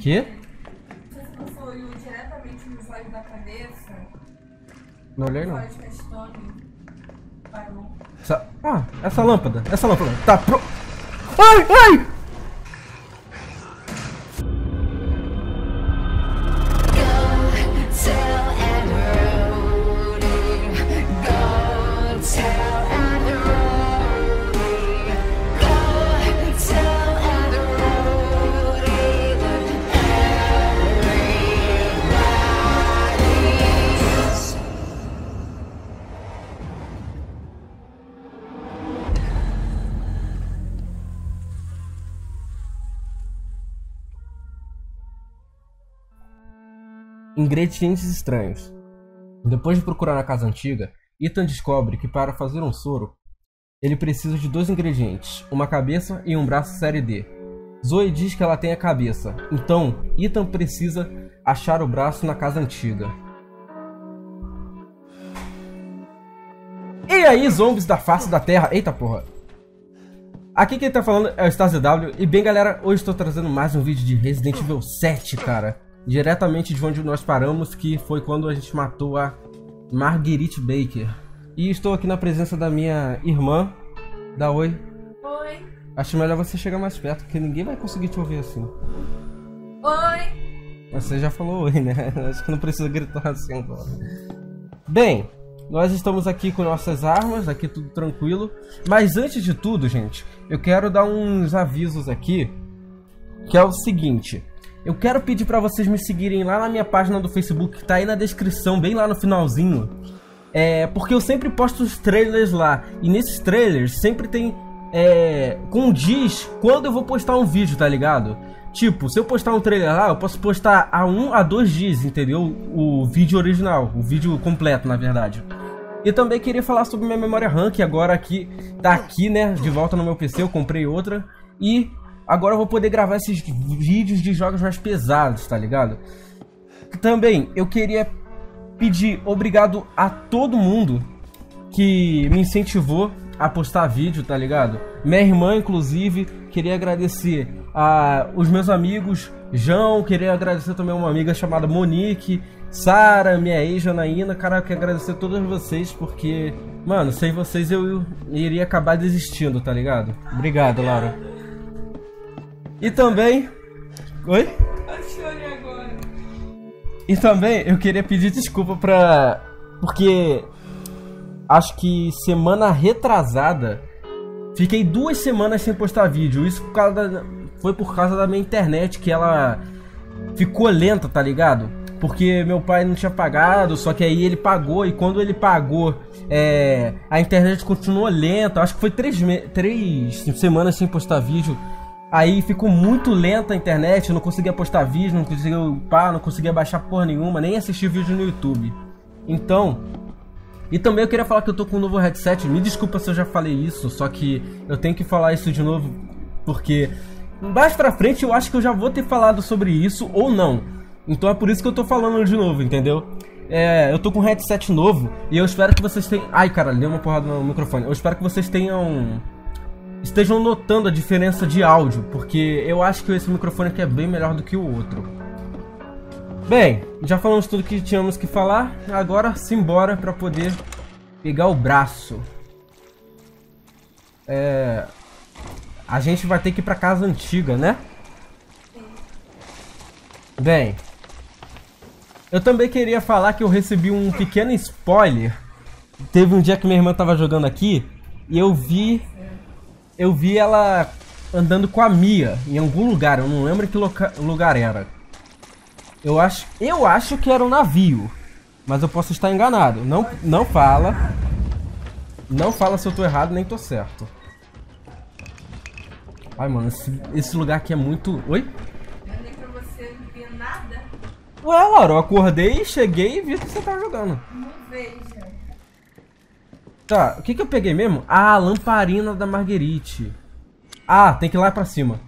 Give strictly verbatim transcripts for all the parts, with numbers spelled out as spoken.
Quê? Você passou olho diretamente nos olhos da cabeça? Não olhei, não. Olhos castanhos. Parou. Essa... Ah, essa lâmpada. Essa lâmpada. Tá pro... Ai, ai! Ingredientes estranhos. Depois de procurar na casa antiga, Ethan descobre que para fazer um soro, ele precisa de dois ingredientes, uma cabeça e um braço série D. Zoe diz que ela tem a cabeça, então Ethan precisa achar o braço na casa antiga. E aí, zombies da face da terra. Eita porra. Aqui quem tá falando é o StarsDW. E bem galera, hoje estou trazendo mais um vídeo de Resident Evil sete, cara. Diretamente de onde nós paramos, que foi quando a gente matou a Marguerite Baker. E estou aqui na presença da minha irmã. Dá oi. Oi. Acho melhor você chegar mais perto, porque ninguém vai conseguir te ouvir assim. Oi. Você já falou oi, né? Acho que não precisa gritar assim agora. Bem, nós estamos aqui com nossas armas, aqui tudo tranquilo. Mas antes de tudo, gente, eu quero dar uns avisos aqui. Que é o seguinte... Eu quero pedir pra vocês me seguirem lá na minha página do Facebook, que tá aí na descrição, bem lá no finalzinho. É, porque eu sempre posto os trailers lá. E nesses trailers sempre tem... É, com diz quando eu vou postar um vídeo, tá ligado? Tipo, se eu postar um trailer lá, eu posso postar a um a dois dias, entendeu? O vídeo original, o vídeo completo, na verdade. E também queria falar sobre minha memória RAM, que agora aqui tá aqui, né? De volta no meu P C, eu comprei outra. E... agora eu vou poder gravar esses vídeos de jogos mais pesados, tá ligado? Também, eu queria pedir obrigado a todo mundo que me incentivou a postar vídeo, tá ligado? Minha irmã, inclusive, queria agradecer a os meus amigos, João, queria agradecer também a uma amiga chamada Monique, Sara, minha ex, Janaína. Cara, eu quero agradecer a todos vocês, porque, mano, sem vocês eu iria acabar desistindo, tá ligado? Obrigado, Laura. E também... Oi? Eu chorei agora. E também eu queria pedir desculpa pra... porque... acho que semana retrasada... fiquei duas semanas sem postar vídeo. Isso por causa da... foi por causa da minha internet, que ela... ficou lenta, tá ligado? Porque meu pai não tinha pagado, só que aí ele pagou. E quando ele pagou... É... a internet continuou lenta. Acho que foi três, me... três semanas sem postar vídeo. Aí ficou muito lenta a internet, eu não conseguia postar vídeo, não conseguia upar, não conseguia baixar porra nenhuma, nem assistir vídeo no YouTube. Então... e também eu queria falar que eu tô com um novo headset, me desculpa se eu já falei isso, só que eu tenho que falar isso de novo, porque... mais pra frente eu acho que eu já vou ter falado sobre isso, ou não. Então é por isso que eu tô falando de novo, entendeu? É, eu tô com um headset novo, e eu espero que vocês tenham... ai caralho, deu uma porrada no microfone. Eu espero que vocês tenham... estejam notando a diferença de áudio, porque eu acho que esse microfone aqui é bem melhor do que o outro. Bem, já falamos tudo que tínhamos que falar, agora simbora pra poder pegar o braço. É... a gente vai ter que ir pra casa antiga, né? Bem, eu também queria falar que eu recebi um pequeno spoiler. Teve um dia que minha irmã tava jogando aqui e eu vi... eu vi ela andando com a Mia em algum lugar, eu não lembro que lugar era. Eu acho, eu acho que era um navio, mas eu posso estar enganado. Não, não fala. Não fala se eu tô errado nem tô certo. Ai, mano, esse, esse lugar aqui é muito... oi? Não é nem pra você não ver nada. Ué, Laura, eu acordei, cheguei e vi que você tava jogando. Não veja. Tá, o que que eu peguei mesmo? Ah, a lamparina da Marguerite. Ah, tem que ir lá pra cima.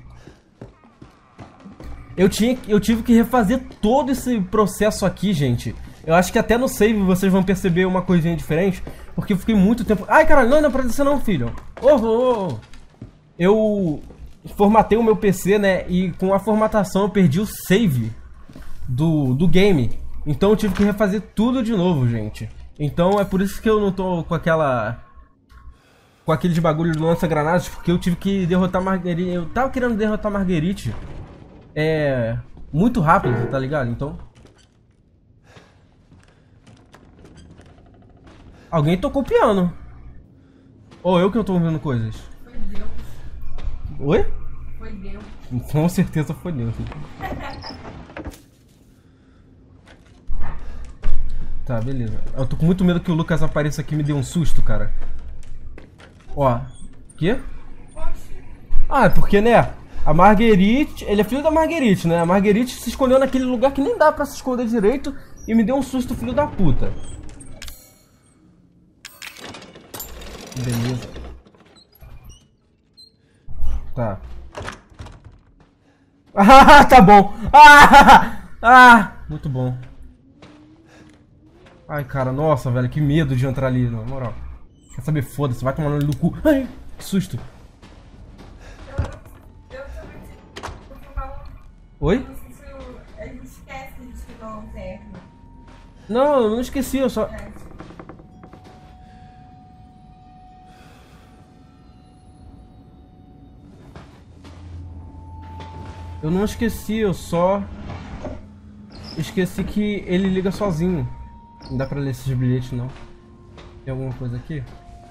Eu, tinha, eu tive que refazer todo esse processo aqui, gente. Eu acho que até no save vocês vão perceber uma coisinha diferente. Porque eu fiquei muito tempo... ai, caralho, não, não é pra descer não, filho. Ô, ô, ô. Eu... formatei o meu P C, né? E com a formatação eu perdi o save do, do game. Então eu tive que refazer tudo de novo, gente. Então é por isso que eu não tô com aquela... Com aquele bagulho de lança-granadas, porque eu tive que derrotar Marguerite. Eu tava querendo derrotar Marguerite. É... Muito rápido, tá ligado? Então... Alguém tocou o piano. Ou eu que eu tô ouvindo coisas? Foi Deus. Oi? Foi Deus. Com certeza foi Deus. Tá, beleza. Eu tô com muito medo que o Lucas apareça aqui e me dê um susto, cara. Ó. Quê? Ah, é porque, né? A Marguerite... Ele é filho da Marguerite, né? A Marguerite se escondeu naquele lugar que nem dá pra se esconder direito e me deu um susto, filho da puta. Beleza. Tá. Ah, tá bom. Ah, ah, muito bom. Ai, cara, nossa, velho, que medo de entrar ali, na moral. Quer saber, foda-se, vai tomar no olho do cu. Ai, que susto. Eu, eu também eu falo, Oi? a gente esquece de não ter. Não, eu não esqueci, eu só... É. Eu não esqueci, eu só... Esqueci que ele liga sozinho. Não dá pra ler esses bilhetes, não. Tem alguma coisa aqui?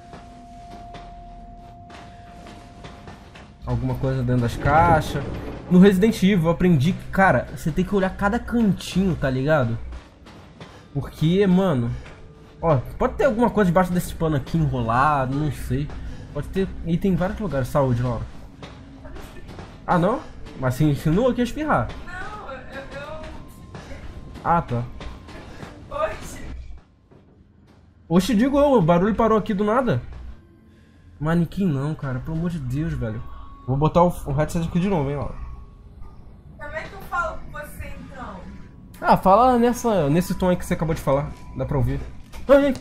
Alguma coisa dentro das caixas. No Resident Evil eu aprendi que, cara, você tem que olhar cada cantinho, tá ligado? Porque, mano... Ó, pode ter alguma coisa debaixo desse pano aqui enrolado, não sei. Pode ter... E tem vários lugares. Saúde, Laura. Ah, não? Mas se insinua que ia espirrar. Não, eu, eu... Ah, tá. Oxe. Oxe, digo eu, o barulho parou aqui do nada. Manequim não, cara, pelo amor de Deus, velho. Vou botar o, o headset aqui de novo, hein, Laura. Como é que eu falo com você, então? Ah, fala nessa, nesse tom aí que você acabou de falar. Dá pra ouvir. Ai, ai.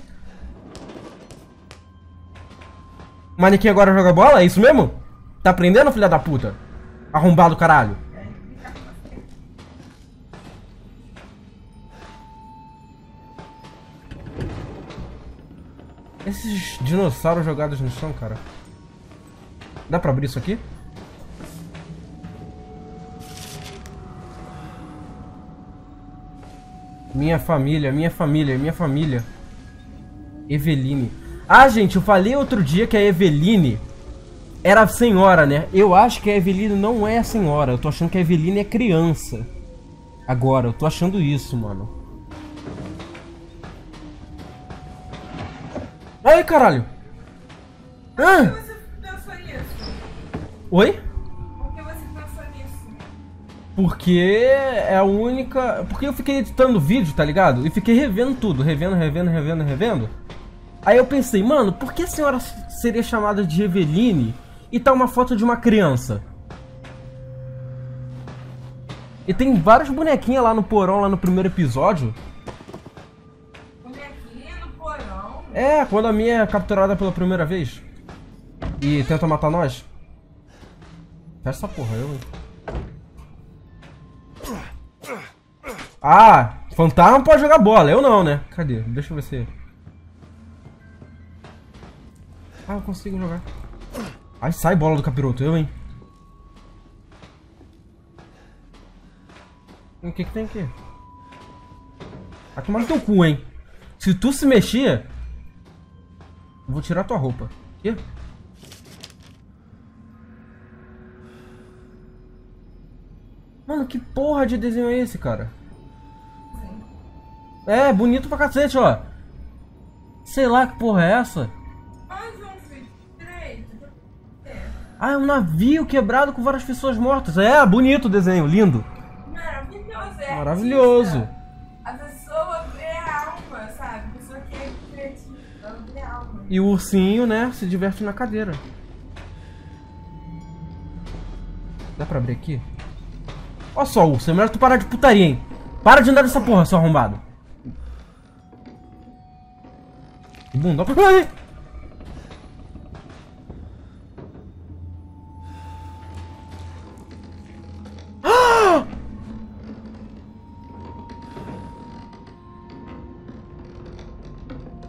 Manequim agora joga bola? É isso mesmo? Tá aprendendo, filha da puta? Arrombado, caralho. Esses dinossauros jogados no chão, cara. Dá pra abrir isso aqui? Minha família, minha família, minha família. Eveline. Ah, gente, eu falei outro dia que a Eveline era a senhora, né? Eu acho que a Eveline não é a senhora. Eu tô achando que a Eveline é criança. Agora, eu tô achando isso, mano. Ai, caralho! Por Ah! que você pensou nisso? Oi? Por que você pensou nisso? Porque é a única... Porque eu fiquei editando vídeo, tá ligado? E fiquei revendo tudo. Revendo, revendo, revendo, revendo. Aí eu pensei, mano, por que a senhora seria chamada de Eveline e tá uma foto de uma criança? E tem vários bonequinhos lá no porão, lá no primeiro episódio. Bonequinha no porão. É, quando a minha é capturada pela primeira vez e tenta matar nós. Fecha essa porra, eu, hein? Ah, fantasma pode jogar bola, eu não, né? Cadê? Deixa eu ver se... Ah, eu consigo jogar. Ai, sai bola do capiroto, eu, hein? O que que tem aqui? Vai tomar no teu cu, hein? Se tu se mexer, eu vou tirar tua roupa. Quê? Mano, que porra de desenho é esse, cara? É, bonito pra cacete, ó. Sei lá que porra é essa. Ai, João Filho, direito. É. Ah, é um navio quebrado com várias pessoas mortas. É, bonito o desenho, lindo. Maravilhoso, é. Maravilhoso. Artista. A pessoa vê a alma, sabe? A pessoa que é criativa, ela vê a alma. E o ursinho, né, se diverte na cadeira. Dá pra abrir aqui? Olha só, urso, é melhor tu parar de putaria, hein? Para de andar dessa porra, seu arrombado. Que bunda. Ai!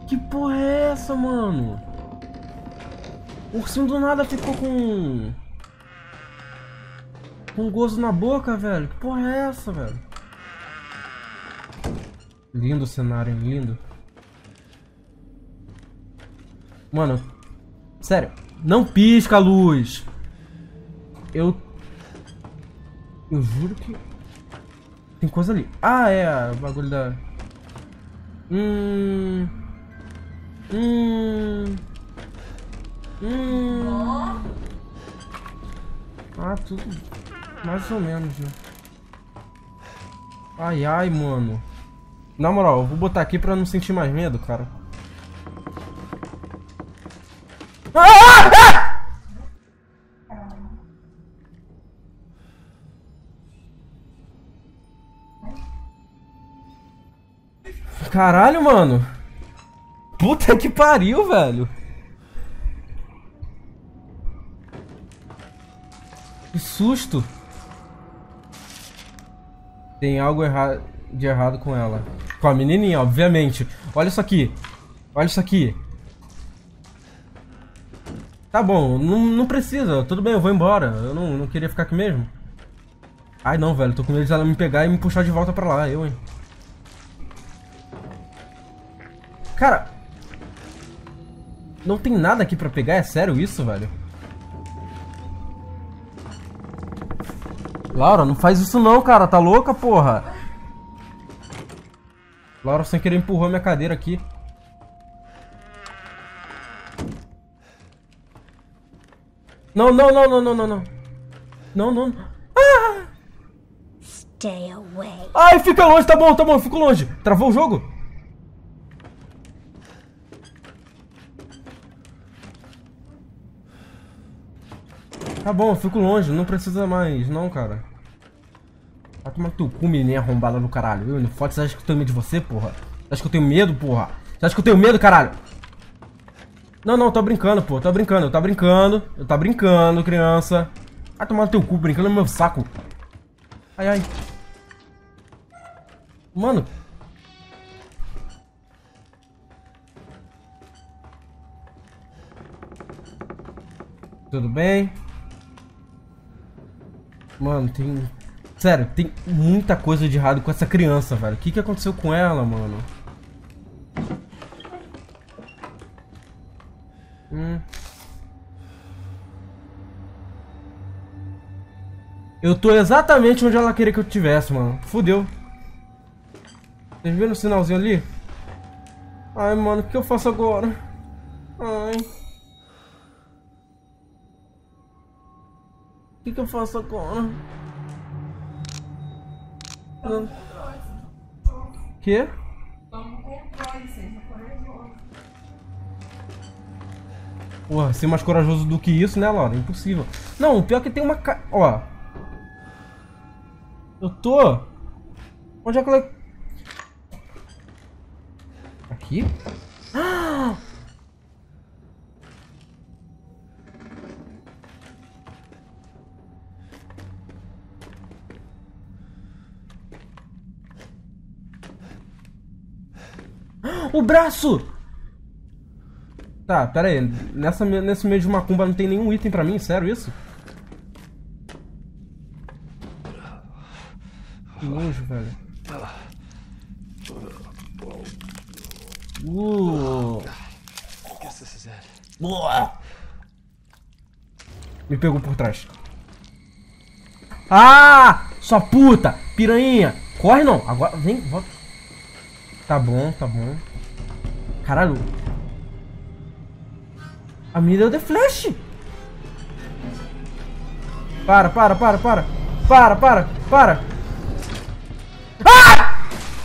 Que porra é essa, mano? O ursinho do nada ficou com... Com gozo na boca, velho. Que porra é essa, velho? Lindo o cenário, hein? Lindo. Mano, sério. Não pisca a luz. Eu... Eu juro que... Tem coisa ali. Ah, é. O bagulho da... Hum... Hum... Hum... Ah, tudo... Mais ou menos, né? Ai, ai, mano. Na moral, eu vou botar aqui pra não sentir mais medo, cara. Ah! Ah! Caralho, mano. Puta que pariu, velho. Que susto. Tem algo erra de errado com ela. Com a menininha, obviamente. Olha isso aqui. Olha isso aqui. Tá bom, não, não precisa. Tudo bem, eu vou embora. Eu não, não queria ficar aqui mesmo. Ai não, velho. Tô com medo de ela me pegar e me puxar de volta pra lá. Eu, hein. Cara. Não tem nada aqui pra pegar? É sério isso, velho? Laura, não faz isso não, cara. Tá louca, porra? Laura sem querer empurrou minha cadeira aqui. Não, não, não, não, não, não, não. Não, não. Ah! Stay away. Ai, fica longe, tá bom, tá bom, fico longe. Travou o jogo? Tá bom, eu fico longe, não precisa mais, não, cara. Vai tomar teu cu, menina arrombada do caralho. Eu, no foto, você acha que eu tenho medo de você, porra? Você acha que eu tenho medo, porra? Você acha que eu tenho medo, caralho? Não, não, tô brincando, pô, tô brincando, eu tô brincando. Eu tô brincando, criança. Vai tomar teu cu, brincando no meu saco. Ai, ai. Mano. Tudo bem? Mano, tem... Sério, tem muita coisa de errado com essa criança, velho. O que que aconteceu com ela, mano? Hum. Eu tô exatamente onde ela queria que eu estivesse, mano. Fudeu. Vocês viram o sinalzinho ali? Ai, mano, o que eu faço agora? Ai. O que que eu faço agora? Não. Que? Toma controle, seja corajoso. Porra, ser mais corajoso do que isso, né, Laura? Impossível. Não, o pior é que tem uma ca... Ó. Eu tô... Onde é que ela... Aqui? Ah! O braço! Tá, pera aí. Nessa, nesse meio de macumba não tem nenhum item pra mim? Sério isso? Que nojo, velho. Uh. Boa. Me pegou por trás. Ah! Sua puta! Piranha! Corre não! Agora, vem, volta. Tá bom, tá bom. Caralho. A minha deu The Flash. Para, para, para, para. Para, para, para. Ah!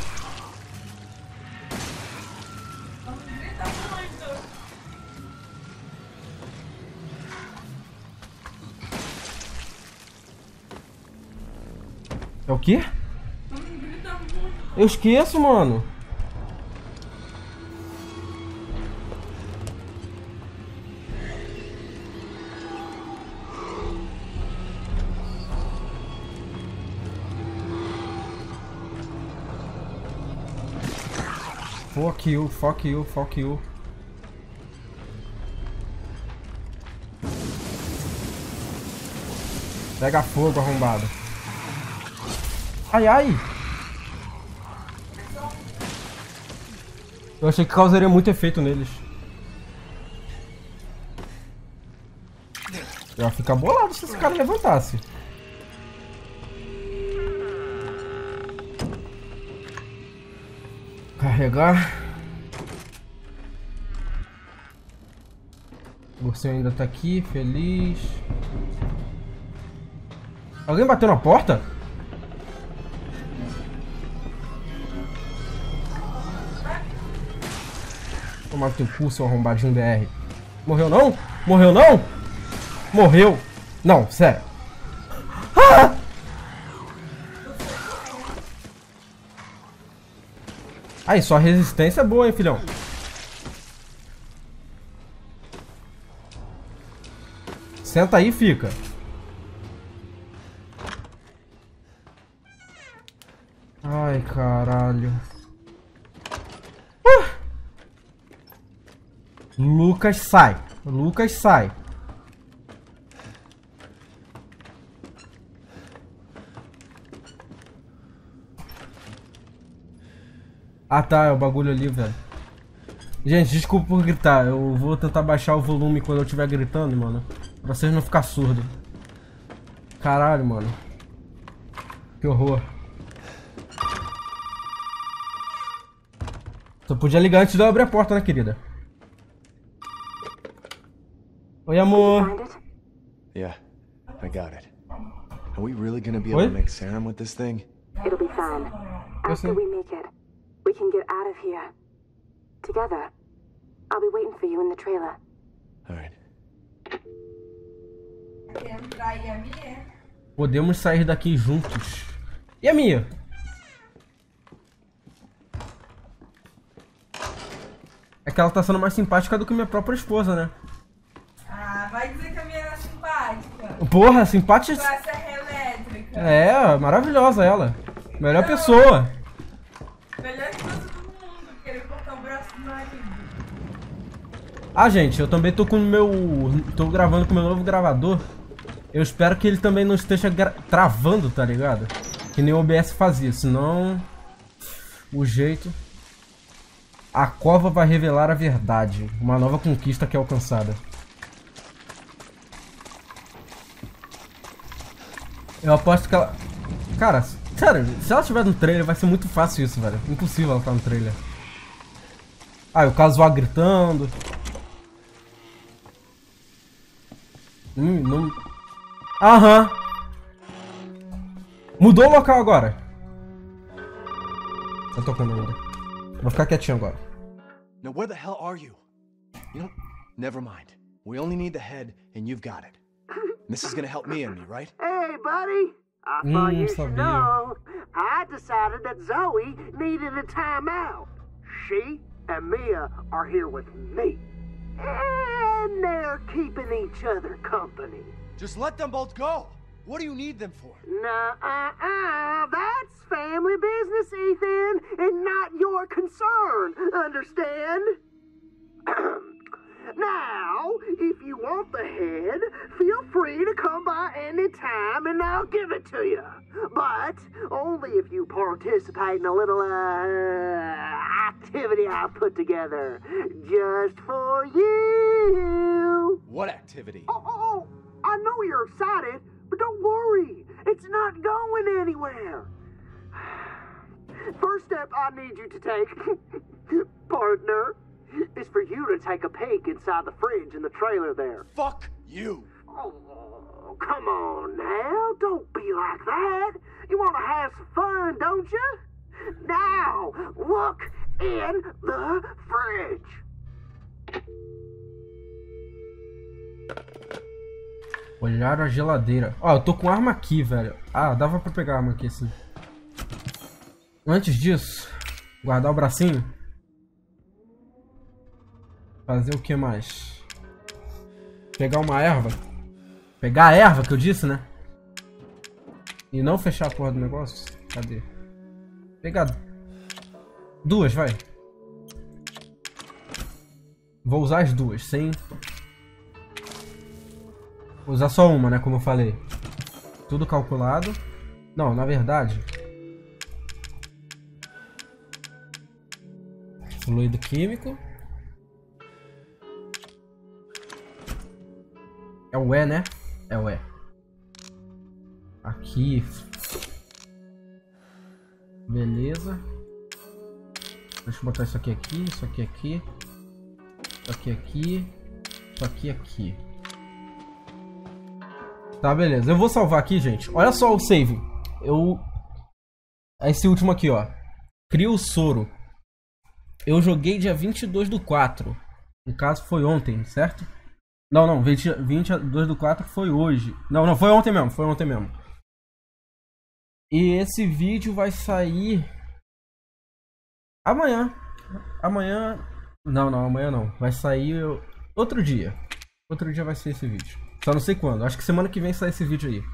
É o quê? Eu esqueço, mano. Fuck you, fuck you, fuck you. Pega fogo, arrombado. Ai, ai. Eu achei que causaria muito efeito neles. Eu ia ficar bolado se esse cara levantasse. Carregar. O ursinho ainda tá aqui, feliz. Alguém bateu na porta? Tomar teu cu, seu arrombadinho B R. Morreu não? Morreu não? Morreu. Não, sério. Ah! Aí, sua resistência é boa, hein, filhão? Senta aí e fica. Ai, caralho. Uh! Lucas sai. Lucas sai. Ah tá, é o bagulho ali, velho. Gente, desculpa por gritar. Eu vou tentar baixar o volume quando eu estiver gritando, mano. Pra vocês não ficar surdo. Caralho, mano. Que horror. Só podia ligar antes de eu abrir a porta, né, querida? Oi, amor. Yeah, I got it. Are we really gonna be able Oi? to make serum with this thing? It'll be fine. Eu After sei. we make it, we can get out of here. Together. I'll be waiting for you in the trailer. Alright. Querendo trair a Mia? Podemos sair daqui juntos. E a Mia? É que ela tá sendo mais simpática do que minha própria esposa, né? Ah, vai dizer que a Mia era simpática. Porra, simpática. Com a serra elétrica. É, maravilhosa ela. Melhor pessoa. Melhor que todo mundo querer cortar o braço do marido. Ah, gente, eu também tô com o meu... Tô gravando com o meu novo gravador. Eu espero que ele também não esteja gra... travando, tá ligado? Que nem o O B S fazia, senão... O jeito... A cova vai revelar a verdade. Uma nova conquista que é alcançada. Eu aposto que ela... Cara, sério, se ela estiver no trailer vai ser muito fácil isso, velho. Impossível ela estar no trailer. Ah, e o Kazuha gritando. Hum, não... Aham. Mudou o local agora. Tá tocando ainda. Vou ficar quietinho agora. Now where the hell are you? You know, never mind. We only need the head and you've got it. This is gonna help me and me, right? Hey, buddy. I Hum, thought you should sabia. know. I decided that Zoe needed a timeout. She and Mia are here with me. And they're keeping each other company. Just let them both go. What do you need them for? Nuh-uh-uh. That's family business, Ethan, and not your concern. Understand? Now, if you want the head, feel free to come by any time and I'll give it to you. But only if you participate in a little uh, activity I put together just for you. What activity? Oh, oh, oh, I know you're excited, but don't worry. It's not going anywhere. First step I need you to take, partner, is for you to take a peek inside the fridge in the trailer there. Fuck you. Oh, come on now. Don't be like that. You want to have some fun, don't you? Now, look in the fridge. Olhar a geladeira. Ó, eu tô com arma aqui, velho. Ah, dava pra pegar a arma aqui, assim. Antes disso, guardar o bracinho. Fazer o que mais? Pegar uma erva. Pegar a erva que eu disse, né? E não fechar a porra do negócio. Cadê? Pegar duas, vai. Vou usar as duas, sem... Vou usar só uma, né, como eu falei. Tudo calculado. Não, na verdade... Fluido químico. É o E, né? É o E. Aqui. Beleza. Deixa eu botar isso aqui aqui, isso aqui aqui. Isso aqui aqui. Isso aqui aqui. Tá, beleza. Eu vou salvar aqui, gente. Olha só o save. Eu... Esse último aqui, ó. Cria o soro. Eu joguei dia vinte e dois do quatro. No caso, foi ontem, certo? Não, não. vinte e dois do quatro foi hoje. Não, não. Foi ontem mesmo. Foi ontem mesmo. E esse vídeo vai sair... Amanhã. Amanhã... Não, não. Amanhã não. Vai sair outro dia. Outro dia vai ser esse vídeo. Só não sei quando. Acho que semana que vem sai esse vídeo aí.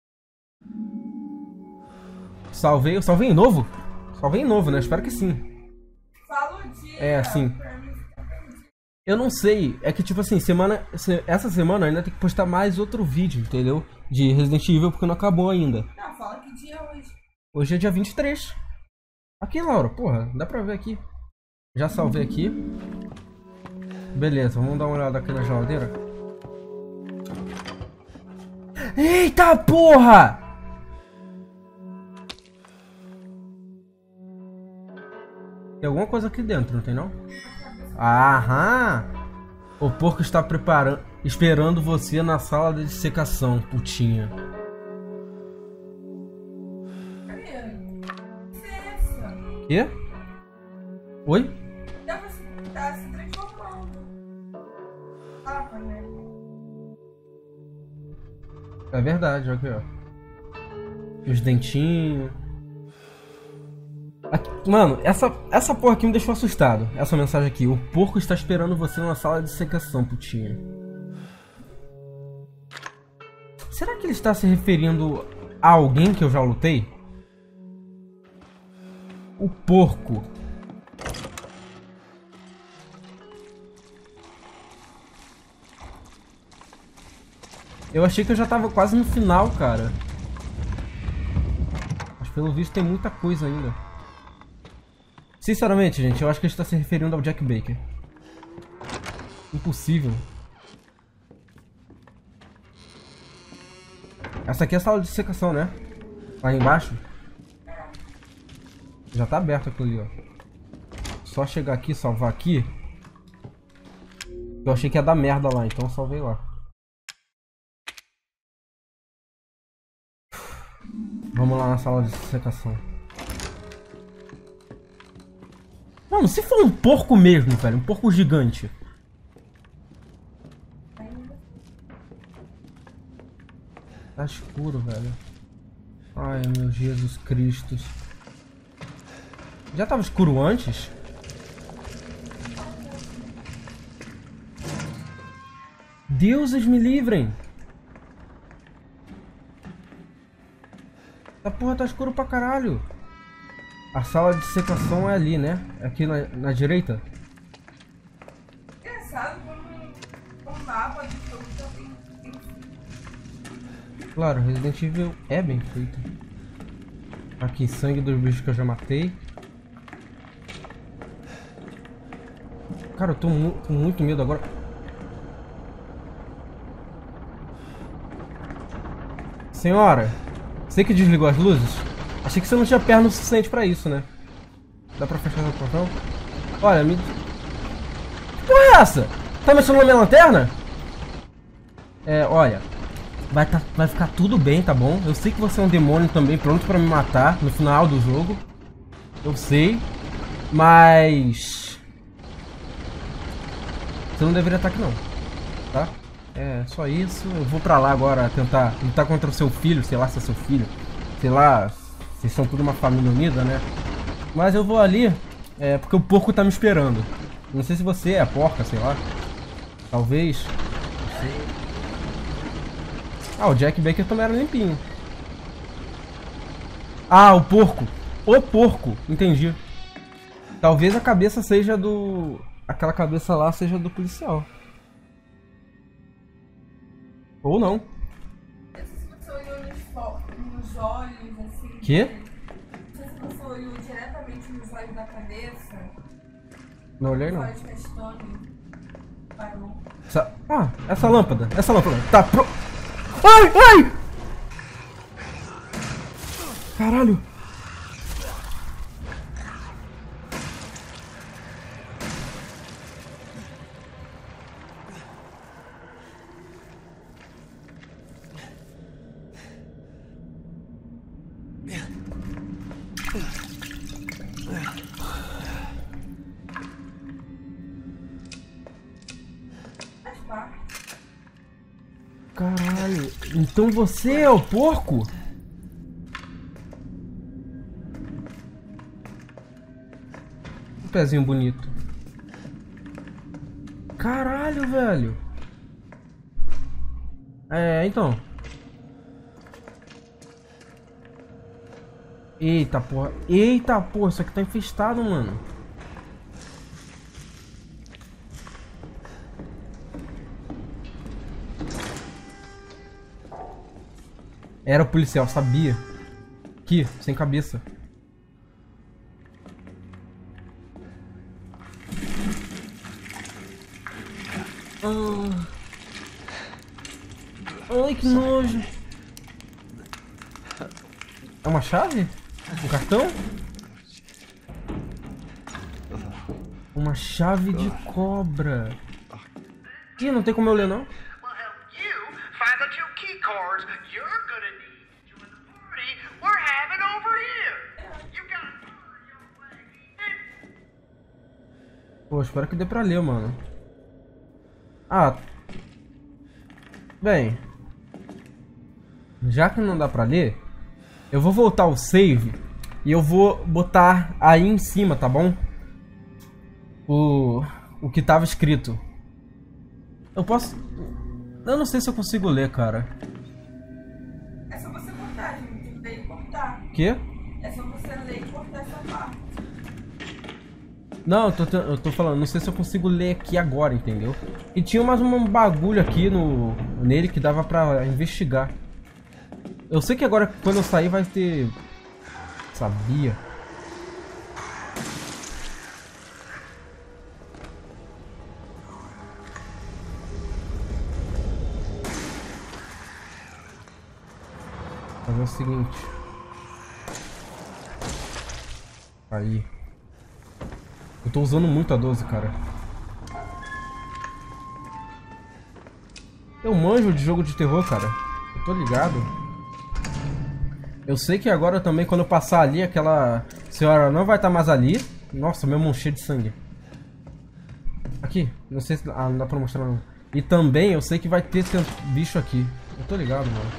Salvei. Eu salvei em novo? Salvei em novo, né? Espero que sim. Fala o dia. É, assim. Eu não sei. É que, tipo assim, semana... Essa semana eu ainda tem que postar mais outro vídeo, entendeu? De Resident Evil, porque não acabou ainda. Não, fala que dia é hoje. Hoje é dia vinte e três. Aqui, Laura. Porra, dá pra ver aqui. Já salvei aqui. Beleza, vamos dar uma olhada aqui na geladeira. Eita porra! Tem alguma coisa aqui dentro, não tem não? Aham! O porco está preparando, esperando você na sala de dissecação, putinha. Quê? Oi? Dá pra se, tá se transformando. Ah, né? É verdade, olha aqui, ó. Os dentinhos. Aqui, mano, essa, essa porra aqui me deixou assustado. Essa mensagem aqui. O porco está esperando você na sala de dissecação, putinha. Será que ele está se referindo a alguém que eu já lutei? O porco. Eu achei que eu já tava quase no final, cara. Mas pelo visto tem muita coisa ainda. Sinceramente, gente, eu acho que ele está se referindo ao Jack Baker. Impossível. Essa aqui é a sala de dissecação, né? Lá embaixo. Já tá aberto aquilo ali, ó. Só chegar aqui, salvar aqui. Eu achei que ia dar merda lá, então eu salvei lá. Vamos lá na sala de dissecação. Mano, se for um porco mesmo, velho. Um porco gigante. Tá escuro, velho. Ai, meu Jesus Cristo. Já tava escuro antes? Deuses me livrem! Essa porra tá escuro pra caralho. A sala de dissecação é ali, né? Aqui na, na direita. Engraçado como o mapa do jogo também. Claro, Resident Evil é bem feito. Aqui, sangue dos bichos que eu já matei. Cara, eu tô mu com muito medo agora. Senhora, você que desligou as luzes? Achei que você não tinha perna o suficiente pra isso, né? Dá pra fechar o portão? Olha, me... Que porra é essa? Tá mexendo na minha lanterna? É, olha. Vai, tá, vai ficar tudo bem, tá bom? Eu sei que você é um demônio também, pronto pra me matar no final do jogo. Eu sei. Mas... Você não deveria estar aqui não, tá? É, só isso. Eu vou pra lá agora tentar lutar contra o seu filho, sei lá se é seu filho. Sei lá, vocês são tudo uma família unida, né? Mas eu vou ali, é, porque o porco tá me esperando. Não sei se você é a porca, sei lá. Talvez. Não sei. Ah, o Jack Baker também era limpinho. Ah, o porco. O porco, entendi. Talvez a cabeça seja do... aquela cabeça lá seja do policial. Ou não. Eu não sei se você olhou nos, fo- nos olhos, assim. Quê? Não sei se você olhou diretamente nos olhos da cabeça. Não olhei Os não. olhos que a Stone parou. Essa... Ah, essa lâmpada. Essa lâmpada. Tá pro... Ai, ai! Caralho. Faz parte. Caralho. Então você é o porco? Um pezinho bonito. Caralho, velho. É, então. Eita porra. Eita porra, isso aqui tá infestado, mano. Era o policial, sabia. Aqui, sem cabeça. Ah. Ai, que nojo. É uma chave? Um cartão? Uma chave de cobra. Ih, não tem como eu ler, não. Will help you find the two key cards you're gonna need to join the party we're having over here. You gotta hurry your way. Pô, espero que dê pra ler, mano. Ah. Bem. Já que não dá pra ler, eu vou voltar ao save e eu vou botar aí em cima, tá bom? O, o que tava escrito. Eu posso... Eu não sei se eu consigo ler, cara. É só você cortar, gente. Tem que ler e cortar. Quê? É só você ler e cortar essa parte. Não, eu tô, te- eu tô falando, não sei se eu consigo ler aqui agora, entendeu? E tinha mais um bagulho aqui no, nele que dava pra investigar. Eu sei que agora, quando eu sair, vai ter... Sabia. Fazer o seguinte. Aí. Eu tô usando muito a doze, cara. Eu manjo de jogo de terror, cara. Eu tô ligado. Eu sei que agora também, quando eu passar ali, aquela senhora não vai estar mais ali. Nossa, meu mão cheio de sangue. Aqui, não sei se... Ah, não dá pra mostrar não. E também eu sei que vai ter esse bicho aqui. Eu tô ligado, mano.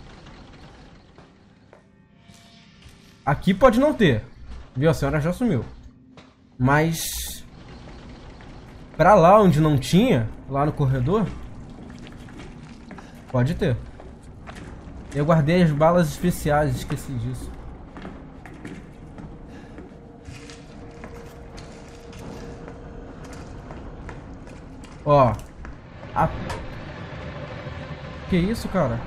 Aqui pode não ter. Viu? A senhora já sumiu. Mas... Pra lá onde não tinha, lá no corredor, pode ter. Eu guardei as balas especiais, esqueci disso. Ó. A... Que isso, cara?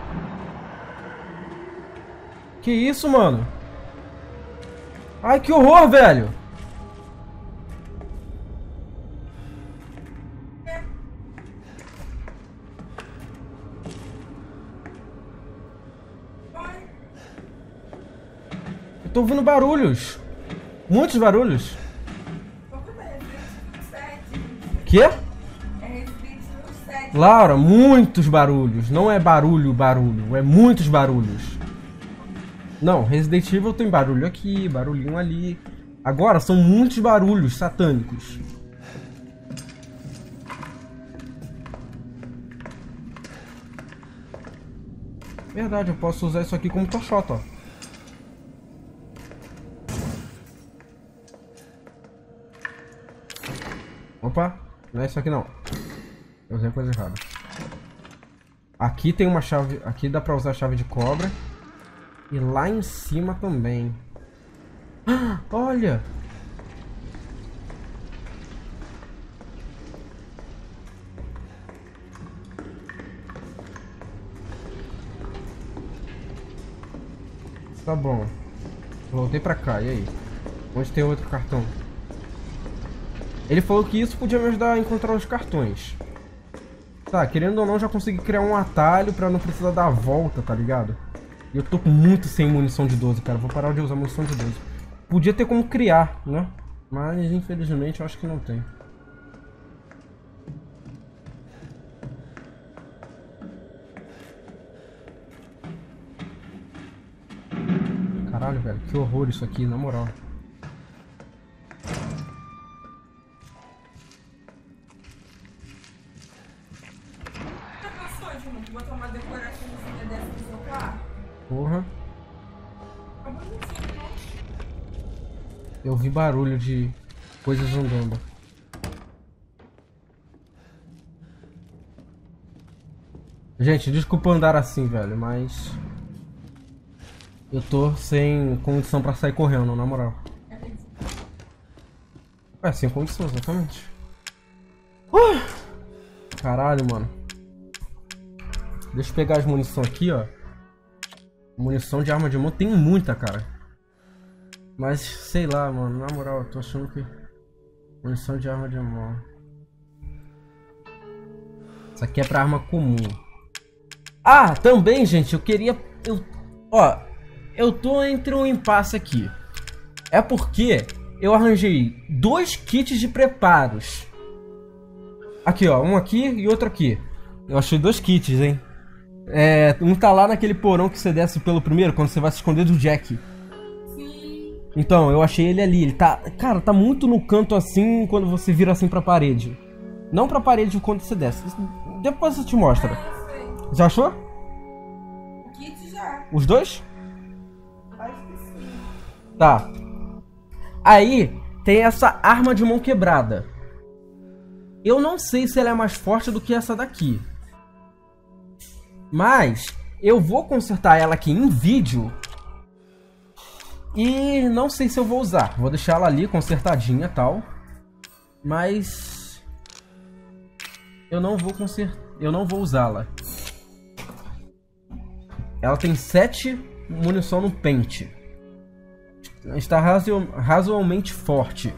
Que isso, mano? Ai, que horror, velho! Eu tô ouvindo barulhos. Muitos barulhos. Quê? É Resident Evil sete. Laura, muitos barulhos. Não é barulho, barulho. É muitos barulhos. Não, Resident Evil tem barulho aqui, barulhinho ali. Agora são muitos barulhos satânicos. Verdade, eu posso usar isso aqui como tochota, ó. Opa, não é isso aqui não. Eu usei a coisa errada. Aqui tem uma chave. Aqui dá pra usar a chave de cobra. E lá em cima também. Ah, olha! Tá bom. Voltei pra cá, e aí? Onde tem outro cartão? Ele falou que isso podia me ajudar a encontrar os cartões. Tá, querendo ou não, já consegui criar um atalho pra não precisar dar a volta, tá ligado? E eu tô muito sem munição de doze, cara. Vou parar de usar munição de doze. Podia ter como criar, né? Mas, infelizmente, eu acho que não tem. Caralho, velho. Que horror isso aqui, na moral. Botar uma decoraçãozinha dessa no seu quarto? Porra. Tá bonitinho, né? Eu vi barulho de coisas andando. Gente, desculpa andar assim, velho, mas... eu tô sem condição pra sair correndo, na moral. É, sem condição, exatamente. Uh! Caralho, mano. Deixa eu pegar as munição aqui, ó. Munição de arma de mão tem muita, cara. Mas, sei lá, mano. Na moral, eu tô achando que... munição de arma de mão. Isso aqui é pra arma comum. Ah, também, gente, eu queria... Eu... Ó, eu tô entre um impasse aqui. É porque eu arranjei dois kits de preparos. Aqui, ó. Um aqui e outro aqui. Eu achei dois kits, hein. É, um tá lá naquele porão que você desce pelo primeiro, quando você vai se esconder do Jack. Sim. Então, eu achei ele ali. Ele tá... Cara, tá muito no canto assim, quando você vira assim pra parede. Não pra parede quando você desce. Depois eu te mostro. É isso aí. Já achou? O kit já. Os dois? Acho que sim. Tá. Aí, tem essa arma de mão quebrada. Eu não sei se ela é mais forte do que essa daqui. Mas eu vou consertar ela aqui em vídeo. E não sei se eu vou usar. Vou deixar ela ali consertadinha e tal. Mas eu não vou consertar. Eu não vou usá-la. Ela tem sete munição no pente. Está razo razoavelmente forte.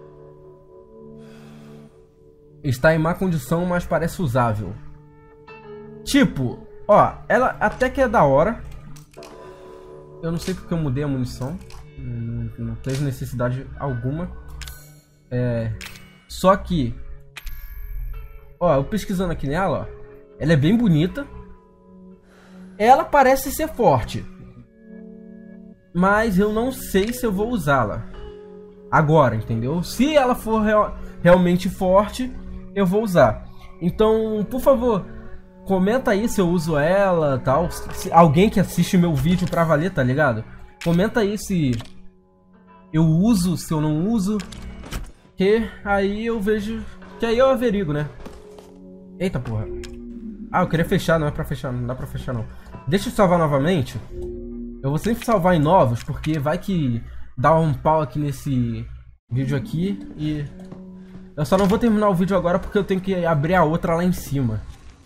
Está em má condição, mas parece usável. Tipo, ó, ela até que é da hora. Eu não sei porque eu mudei a munição. Não, não teve necessidade alguma. É, só que, ó, eu pesquisando aqui nela, ó, ela é bem bonita. Ela parece ser forte, mas eu não sei se eu vou usá-la agora, entendeu? Se ela for real, realmente forte, eu vou usar. Então, por favor, comenta aí se eu uso ela, tal. Se alguém que assiste meu vídeo pra valer, tá ligado? Comenta aí se eu uso, se eu não uso. Que aí eu vejo... Que aí eu averigo, né? Eita porra. Ah, eu queria fechar, não é pra fechar, não dá pra fechar não. Deixa eu salvar novamente. Eu vou sempre salvar em novos, porque vai que dá um pau aqui nesse vídeo aqui e... Eu só não vou terminar o vídeo agora porque eu tenho que abrir a outra lá em cima.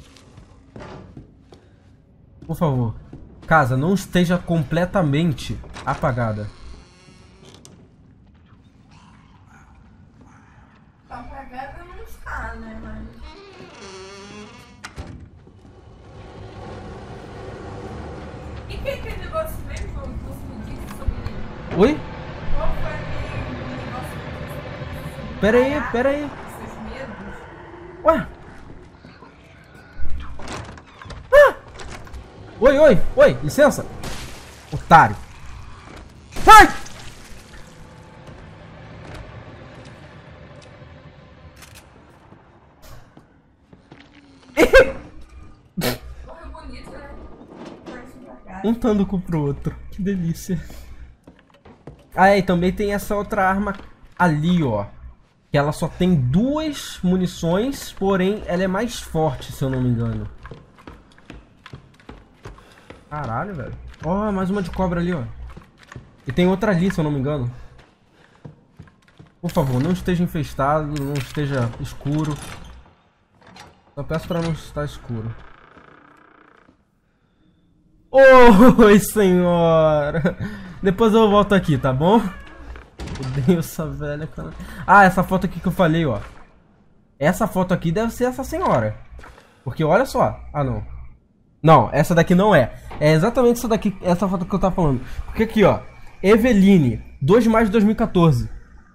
Por favor, casa, não esteja completamente apagada. Apagada não está, né, mano? E que é aquele negócio mesmo que você me disse sobre... Oi? Qual foi aquele negócio que você me disse? Pera aí, pera aí. Seus medos? Ué? Ah! Oi, oi, oi, licença. Otário. Ai! Porra, bonito, né? Parece pra cá. Um tânduco pro outro. Que delícia. Ah, e também tem essa outra arma ali, ó. Que ela só tem duas munições, porém ela é mais forte, se eu não me engano. Caralho, velho. Ó, mais uma de cobra ali, ó. E tem outra ali, se eu não me engano. Por favor, não esteja infestado, não esteja escuro. Só peço pra não estar escuro. Oi, senhora. Depois eu volto aqui, tá bom? Odeio essa velha, cara. Ah, essa foto aqui que eu falei, ó. Essa foto aqui deve ser essa senhora. Porque olha só. Ah, não. Não, essa daqui não é. É exatamente essa daqui, essa foto que eu tava falando. Porque aqui, ó. Eveline, dois de maio de dois mil e quatorze.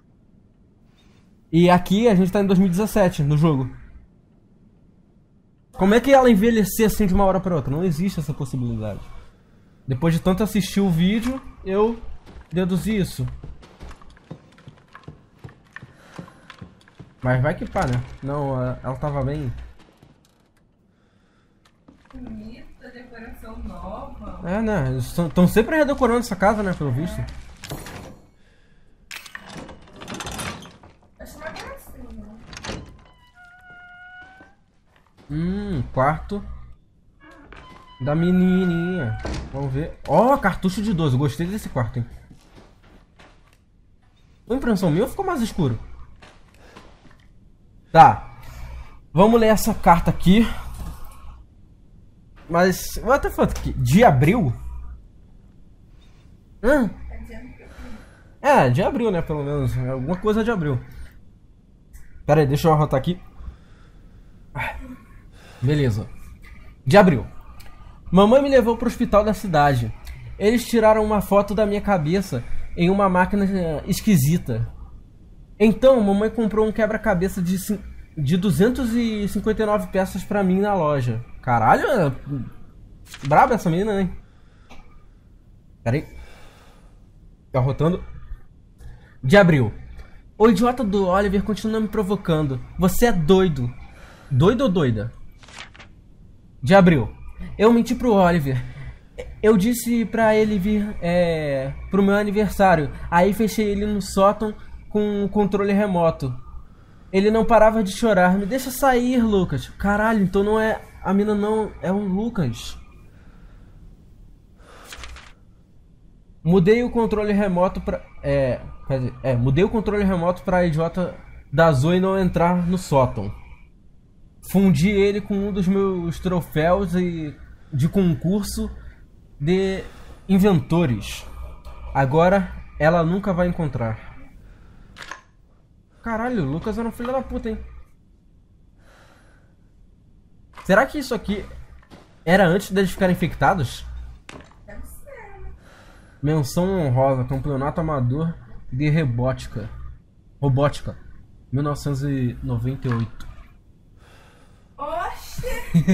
E aqui a gente tá em dois mil e dezessete no jogo. Como é que ela envelhecer assim de uma hora pra outra? Não existe essa possibilidade. Depois de tanto assistir o vídeo, eu deduzi isso. Mas vai que pá, né? Não, ela, ela tava bem. Bonita, decoração nova. É, né? Eles estão sempre redecorando essa casa, né? Pelo visto. Acho uma gracinha. Hum, quarto da menininha. Vamos ver. Ó, oh, cartucho de doze. Gostei desse quarto, hein? Foi impressão minha ou ficou mais escuro? Tá. Vamos ler essa carta aqui. Mas... Vou até falar aqui. De abril? Hã? É, de abril, né? Pelo menos. Alguma coisa de abril. Pera aí, deixa eu arrotar aqui. Beleza. De abril. Mamãe me levou pro hospital da cidade. Eles tiraram uma foto da minha cabeça em uma máquina esquisita. Então, mamãe comprou um quebra-cabeça de, de duzentas e cinquenta e nove peças pra mim na loja. Caralho, é... braba essa menina, hein? Pera aí. Tá rotando. De abril. O idiota do Oliver continua me provocando. Você é doido. Doido ou doida? De abril. Eu menti pro Oliver. Eu disse pra ele vir é, pro meu aniversário. Aí fechei ele no sótão com o controle remoto. Ele não parava de chorar. Me deixa sair, Lucas. Caralho, então não é... A mina não... É o Lucas. Mudei o controle remoto pra... É... Quer dizer, é, mudei o controle remoto pra idiota da Zoe não entrar no sótão. Fundi ele com um dos meus troféus e de concurso de inventores. Agora ela nunca vai encontrar. Caralho, o Lucas era um filho da puta, hein? Será que isso aqui era antes deles ficarem infectados? Deve ser, né? Menção honrosa, campeonato amador de robótica. Robótica, mil novecentos e noventa e oito. Oxi!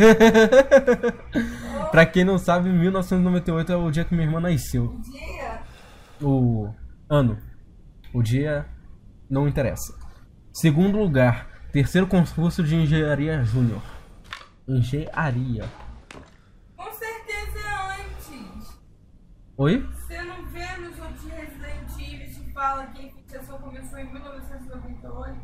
Pra quem não sabe, mil novecentos e noventa e oito é o dia que minha irmã nasceu. Dia? O ano. O dia não interessa. Segundo lugar, terceiro concurso de engenharia júnior. Engenharia. Com certeza é antes. Oi? Você não vê nos outros Resident Evil que fala que a infecção começou em mil novecentos e noventa e oito?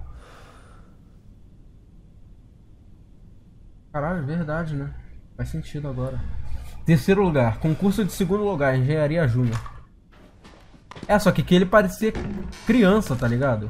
Caralho, verdade, né? Faz sentido agora. Terceiro lugar, concurso de segundo lugar, engenharia júnior. É, só que que ele parecia criança, tá ligado?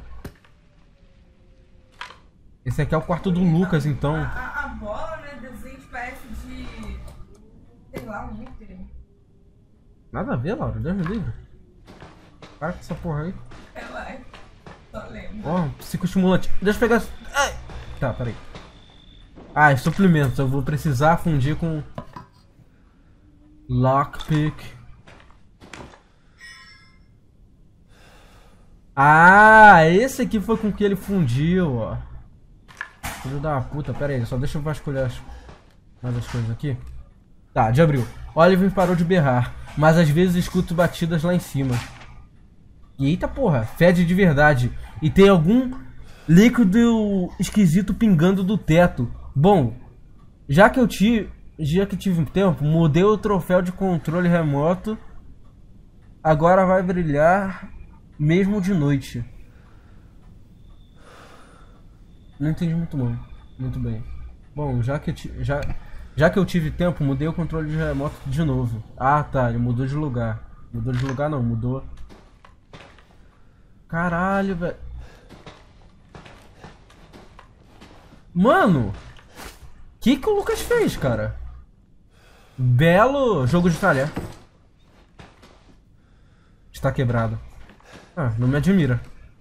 Esse aqui é o quarto do Lucas, então. A, a, a bola, né, desenho parece de... sei lá, um útero. Nada a ver, Laura, Deus me livre. Para com essa porra aí. É lá, só lembro. Ó, oh, psicoestimulante. Deixa eu pegar... Ai. Tá, peraí. Ah, é suplementos. Eu vou precisar fundir com... Lockpick. Ah, esse aqui foi com que ele fundiu, ó. Filho da puta, pera aí, só deixa eu vasculhar as... mais as coisas aqui. Tá, de abril. Oliver parou de berrar, mas às vezes escuto batidas lá em cima. E eita porra, fede de verdade. E tem algum líquido esquisito pingando do teto. Bom, já que eu tive, já que tive tempo, mudei o troféu de controle remoto. Agora vai brilhar mesmo de noite. Não entendi muito bom. Muito bem. Bom, já que, já, já que eu tive tempo, mudei o controle de remoto de novo. Ah, tá. Ele mudou de lugar. Mudou de lugar não, mudou. Caralho, velho. Mano! O que que o Lucas fez, cara? Belo jogo de talher. Está quebrado. Ah, não me admira.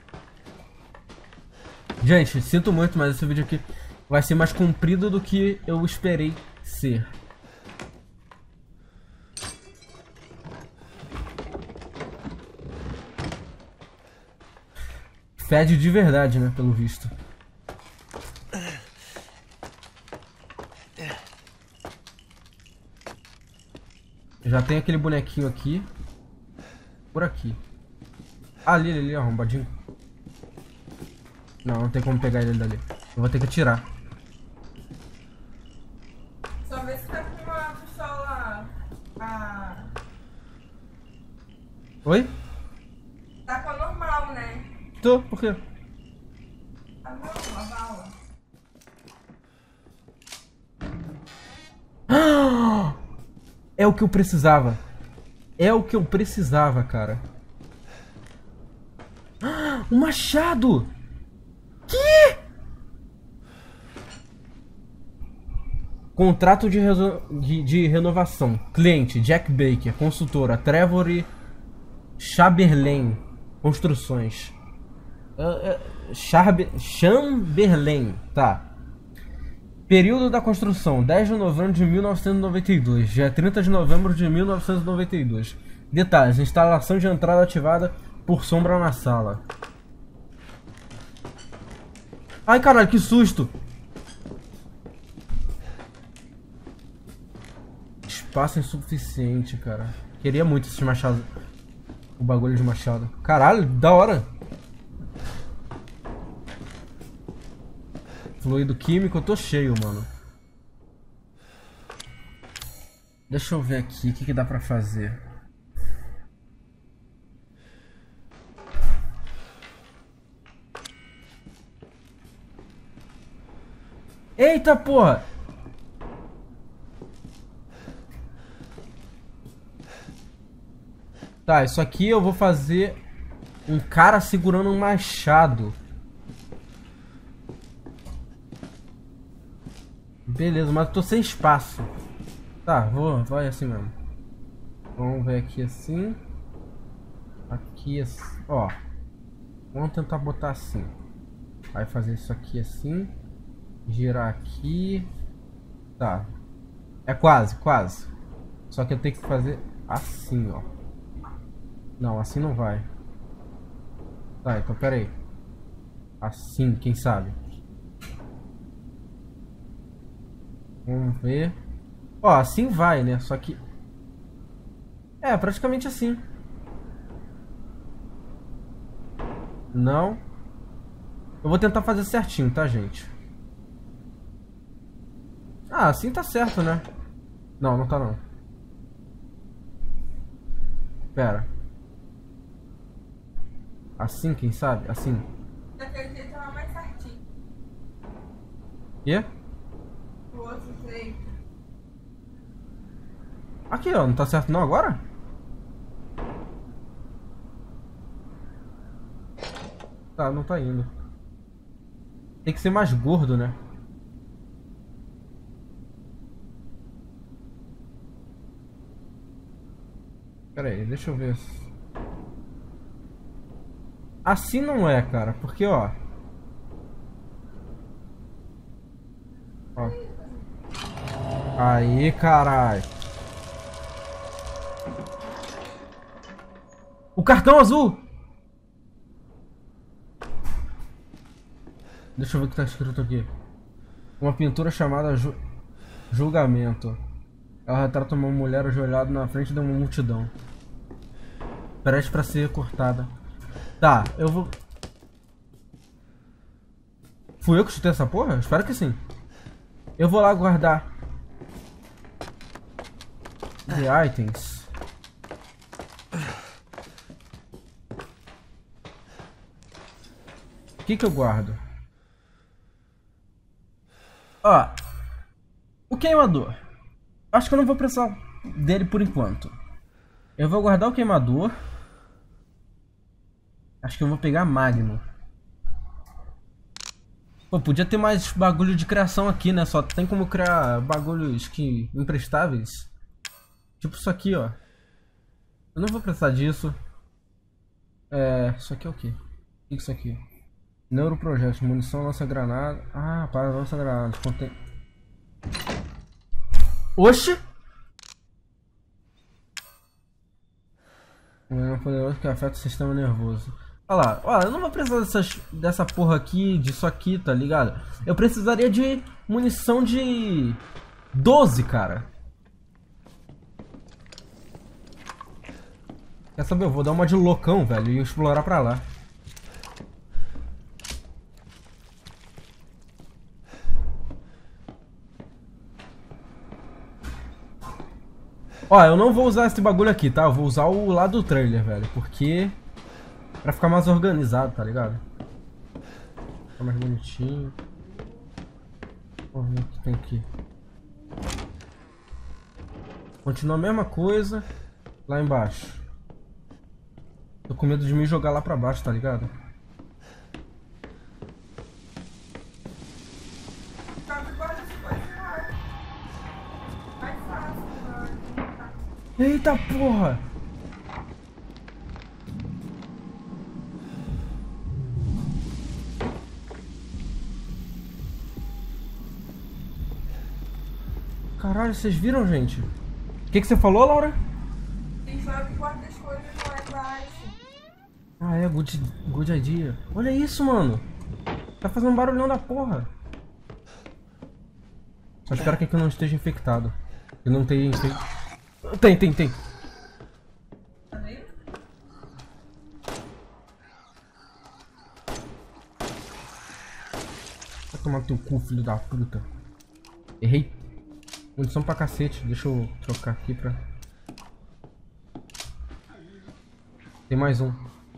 Gente, sinto muito, mas esse vídeo aqui vai ser mais comprido do que eu esperei ser. Fede de verdade, né? Pelo visto. Já tem aquele bonequinho aqui. Por aqui. Ah, ali, ali, ali, arrombadinho. Não, não tem como pegar ele dali. Eu vou ter que atirar. Só vê se tá com uma pistola. Ah, Oi? tá com a normal, né? Tô, por quê? A não, a bala. É o que eu precisava. É o que eu precisava, cara. Um machado! Que? Contrato de, reso... de, de renovação. Cliente, Jack Baker. Consultora, Trevor Chamberlain. Construções. Uh, uh, Charbe... Chamberlain. Tá. Período da construção, dez de novembro de mil novecentos e noventa e dois, dia trinta de novembro de mil novecentos e noventa e dois. Detalhes, instalação de entrada ativada por sombra na sala. Ai, caralho, que susto! Espaço insuficiente, cara. Queria muito esse machado. O bagulho de machado. Caralho, da hora! Fluido químico, eu tô cheio, mano. Deixa eu ver aqui o que, que dá pra fazer. Eita porra! Tá, isso aqui eu vou fazer um cara segurando um machado. Beleza, mas eu tô sem espaço. Tá, vou, vai assim mesmo. Vamos ver aqui assim. Aqui assim, ó. Vamos tentar botar assim. Vai fazer isso aqui assim. Girar aqui. Tá. É quase, quase. Só que eu tenho que fazer assim, ó. Não, assim não vai. Tá, então pera aí. Assim, quem sabe? Vamos ver. Ó, assim vai, né? Só que... É, praticamente assim. Não. Eu vou tentar fazer certinho, tá, gente? Ah, assim tá certo, né? Não, não tá não. Pera. Assim, quem sabe? Assim. Daquele jeito tava mais certinho. Quê? O outro jeito. Aqui, ó. Não tá certo não agora? Tá, não tá indo. Tem que ser mais gordo, né? Pera aí, deixa eu ver. Assim não é, cara. Porque, ó. Ó. Aí, caralho. O cartão azul! Deixa eu ver o que tá escrito aqui. Uma pintura chamada Ju... Julgamento. Ela retrata uma mulher ajoelhada na frente de uma multidão. Prestes pra ser cortada. Tá, eu vou... Fui eu que chutei essa porra? Espero que sim. Eu vou lá guardar The items. O que que eu guardo? Ó, o queimador. Acho que eu não vou precisar dele por enquanto. Eu vou guardar o queimador. Acho que eu vou pegar Magno. Pô, podia ter mais bagulho de criação aqui, né? Só tem como criar bagulhos que imprestáveis. Tipo isso aqui, ó. Eu não vou precisar disso. É... Isso aqui é o quê? O que é isso aqui? Neuroprojeto, munição, lança-granada. Ah, para lança-granada. Contém... Oxi! Um poderoso que afeta o sistema nervoso. Olha lá, ó, eu não vou precisar dessas, dessa porra aqui, disso aqui, tá ligado? Eu precisaria de munição de doze, cara. Quer saber? Eu vou dar uma de loucão, velho, e explorar pra lá. Ó, eu não vou usar esse bagulho aqui, tá? Eu vou usar o lado do trailer, velho, porque... Pra ficar mais organizado, tá ligado? Ficar mais bonitinho. Vamos ver o que tem aqui. Continua a mesma coisa lá embaixo. Tô com medo de me jogar lá pra baixo, tá ligado? Eita porra! Caralho, vocês viram, gente? O que que você falou, Laura? Tem só que guarda as coisas lá embaixo. Ah, é, good, good idea. Olha isso, mano. Tá fazendo um barulhão da porra. Só espero que aqui não esteja infectado. Que não tenha infectado. Tem, tem, tem. Tá vendo? Vai tomar teu cu, filho da puta. Errei. Munição pra cacete. Deixa eu trocar aqui pra... Tem mais um.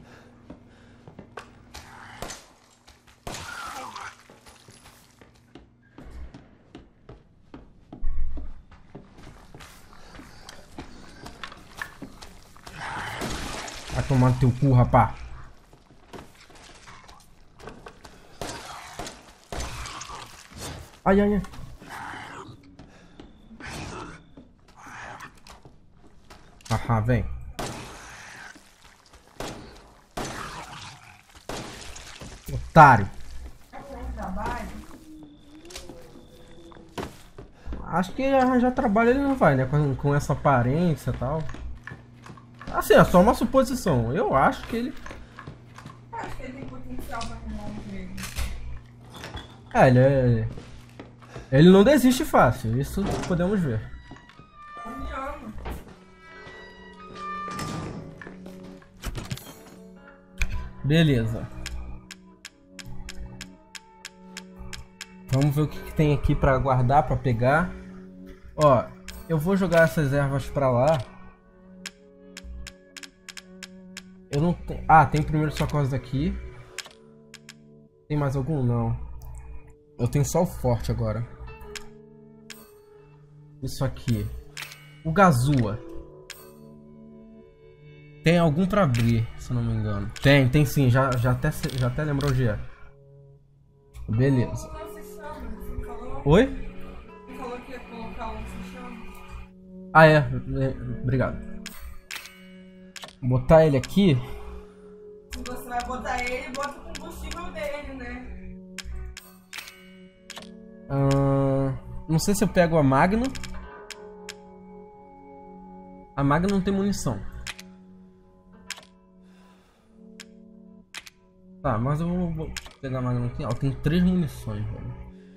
Vai tomar no teu cu, rapá. Ai, ai, ai. Haha, vem. Otário. Acho que arranjar trabalho ele não vai, né? Com, com essa aparência e tal. Assim, é só uma suposição. Eu acho que ele... Eu acho que ele tem potencial pra arrumar um emprego. É, ele é... Ele não desiste fácil, isso podemos ver. Eu me amo. Beleza. Vamos ver o que, que tem aqui pra guardar, pra pegar. Ó, eu vou jogar essas ervas pra lá. Eu não tenho... Ah, tem primeiro socorros aqui. Tem mais algum? Não. Eu tenho só o forte agora. Isso aqui. O Gazua. Tem algum pra abrir, se eu não me engano. Tem, tem sim. Já, já, até, já até lembrou o dia. Beleza. Oi? Você falou que ia colocar um chama. Ah, é. é. Obrigado. Vou botar ele aqui. Se você vai botar ele, bota o combustível dele, né? Uh, não sei se eu pego a Magnum. A Magnum não tem munição. Tá, mas eu vou, vou pegar a Magnum aqui. Ela tem três munições, velho.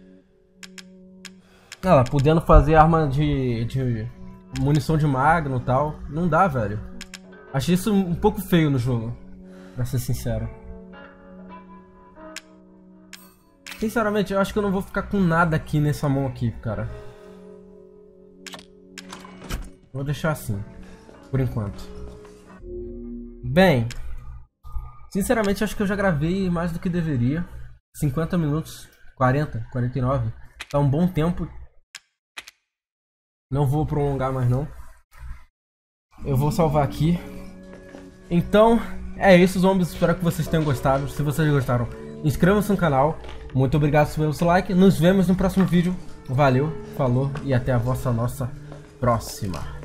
Ela podendo fazer arma de, de munição de Magnum e tal. Não dá, velho. Achei isso um pouco feio no jogo, pra ser sincero. Sinceramente, eu acho que eu não vou ficar com nada aqui nessa mão aqui, cara. Vou deixar assim, por enquanto. Bem, sinceramente, acho que eu já gravei mais do que deveria. cinquenta minutos, quarenta, quarenta e nove. Tá um bom tempo. Não vou prolongar mais não. Eu vou salvar aqui. Então, é isso, zombies. Espero que vocês tenham gostado. Se vocês gostaram, inscrevam-se no canal. Muito obrigado pelo seu like. Nos vemos no próximo vídeo. Valeu, falou e até a vossa nossa próxima.